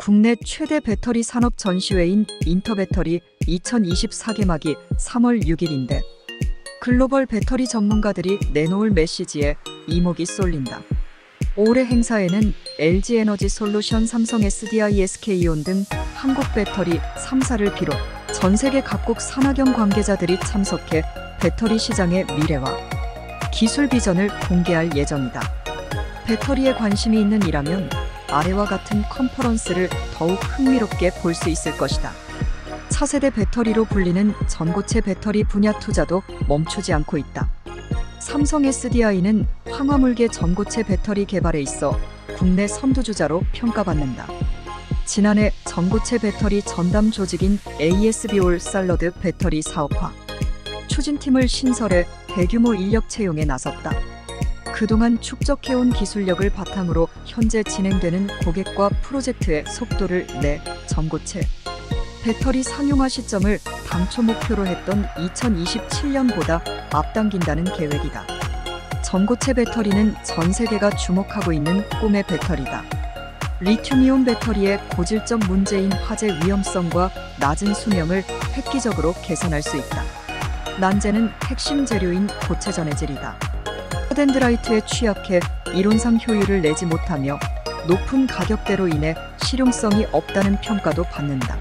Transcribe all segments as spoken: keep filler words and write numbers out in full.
국내 최대 배터리 산업 전시회인 인터배터리 이천이십사 개막이 삼월 육일인데 글로벌 배터리 전문가들이 내놓을 메시지에 이목이 쏠린다. 올해 행사에는 엘지에너지솔루션, 삼성 에스디아이, 에스케이온 등 한국배터리 삼 사를 비롯 전 세계 각국 산하경 관계자들이 참석해 배터리 시장의 미래와 기술 비전을 공개할 예정이다. 배터리에 관심이 있는 이라면 아래와 같은 컨퍼런스를 더욱 흥미롭게 볼 수 있을 것이다. 차세대 배터리로 불리는 전고체 배터리 분야 투자도 멈추지 않고 있다. 삼성 에스디아이는 황화물계 전고체 배터리 개발에 있어 국내 선두주자로 평가받는다. 지난해 전고체 배터리 전담 조직인 에이에스비올 쌀러드 배터리 사업화 추진팀을 신설해 대규모 인력 채용에 나섰다. 그동안 축적해온 기술력을 바탕으로 현재 진행되는 고객과 프로젝트의 속도를 내 전고체 배터리 상용화 시점을 당초 목표로 했던 이천이십칠 년보다 앞당긴다는 계획이다. 전고체 배터리는 전 세계가 주목하고 있는 꿈의 배터리다. 리튬이온 배터리의 고질적 문제인 화재 위험성과 낮은 수명을 획기적으로 개선할 수 있다. 난제는 핵심 재료인 고체 전해질이다. 덴드라이트에 취약해 이론상 효율을 내지 못하며 높은 가격대로 인해 실용성이 없다는 평가도 받는다.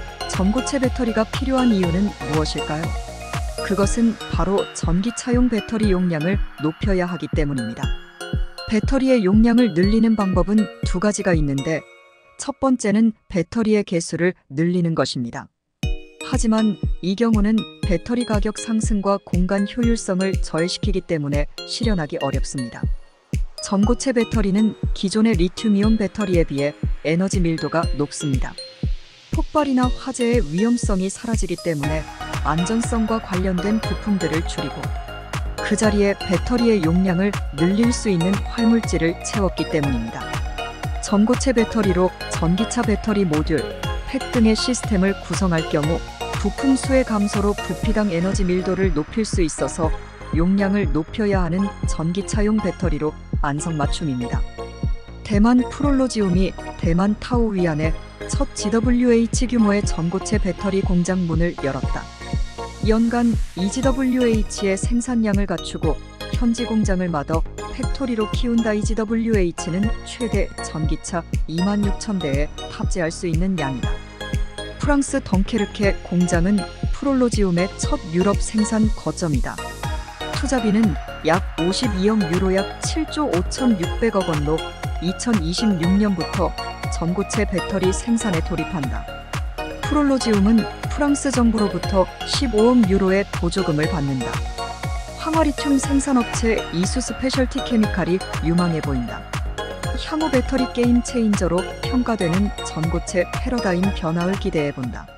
전고체 배터리가 필요한 이유는 무엇일까요? 그것은 바로 전기차용 배터리 용량을 높여야 하기 때문입니다. 배터리의 용량을 늘리는 방법은 두 가지가 있는데 첫 번째는 배터리의 개수를 늘리는 것입니다. 하지만 이 경우는 배터리 가격 상승과 공간 효율성을 저해시키기 때문에 실현하기 어렵습니다. 전고체 배터리는 기존의 리튬이온 배터리에 비해 에너지 밀도가 높습니다. 폭발이나 화재의 위험성이 사라지기 때문에 안전성과 관련된 부품들을 줄이고 그 자리에 배터리의 용량을 늘릴 수 있는 활물질을 채웠기 때문입니다. 전고체 배터리로 전기차 배터리 모듈, 팩 등의 시스템을 구성할 경우 부품 수의 감소로 부피당 에너지 밀도를 높일 수 있어서 용량을 높여야 하는 전기차용 배터리로 안성맞춤입니다. 대만 프롤로지움이 대만 타오위안에 첫 지더블유에이치 규모의 전고체 배터리 공장 문을 열었다. 연간 이지더블유에이치의 생산량을 갖추고 현지 공장을 마더 팩토리로 키운다. 이지더블유에이치는 최대 전기차 이만 육천 대에 탑재할 수 있는 양이다. 프랑스 덩케르케 공장은 프롤로지움의 첫 유럽 생산 거점이다. 투자비는 약 오십이억 유로, 약 칠조 오천육백억 원로 이천이십육 년부터 전고체 배터리 생산에 돌입한다. 프롤로지움은 프랑스 정부로부터 십오억 유로의 보조금을 받는다. 황화리튬 생산업체 이수 스페셜티 케미칼이 유망해 보인다. 향후 배터리 게임 체인저로 평가되는 전고체 패러다임 변화를 기대해본다.